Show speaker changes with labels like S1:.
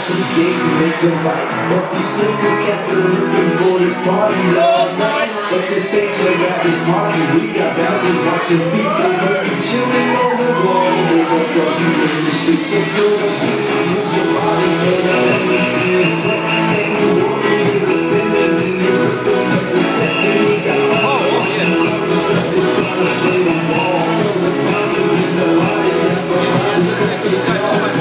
S1: to the gate and make a right. But these sneakers cats been looking for this party all night. But this ain't your average party. We got bouncers watching feet, so if you chillin' on the wall, they gon' throw you in the streets. So feel the beat, move your body, man, let me see it sweat. Stay in the water, is a spinning in the rhythm of the set. And we got time, just trying to play the ball. So the bouncers in the body, everybody crack the jaws.